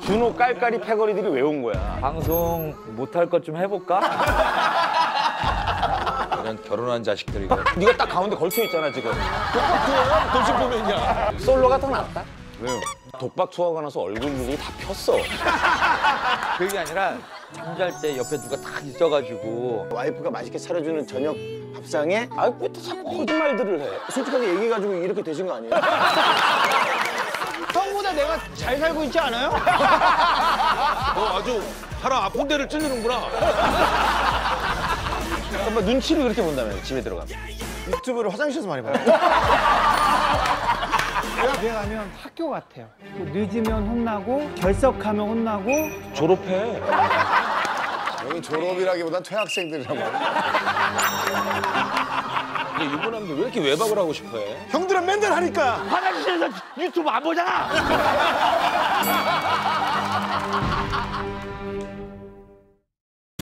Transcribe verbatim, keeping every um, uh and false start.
준호 깔깔이 패거리들이 왜 온 거야? 방송 못할 것 좀 해볼까? 이런 결혼한 자식들이고. 네가 딱 가운데 걸쳐 있잖아 지금. 독박 투어야? 돌싱 보면이야. 솔로가 더 낫다. 왜요? 독박 투어가 나서 얼굴들이 다 폈어. 그게 아니라 잠잘 때 옆에 누가 딱 있어가지고 와이프가 맛있게 차려주는 저녁 밥상에 아, 왜 또 자꾸 거짓말들을 해? 솔직하게 얘기해가지고 이렇게 되신 거 아니에요? 형보다 내가 잘 살고 있지 않아요? 어, 아주 사람 아픈 데를 찔르는구나. 엄마 눈치를 그렇게 본다며 집에 들어가면. 유튜브를 화장실에서 많이 봐요. 집에 가면 학교 같아요. 뭐 늦으면 혼나고 결석하면 혼나고. 졸업해. 여기 졸업이라기보단 퇴학생들이라고. 근데 유부남들 왜 이렇게 외박을 하고 싶어해? 형들은 맨날 하니까. 화장실에서 유튜브 안 보잖아!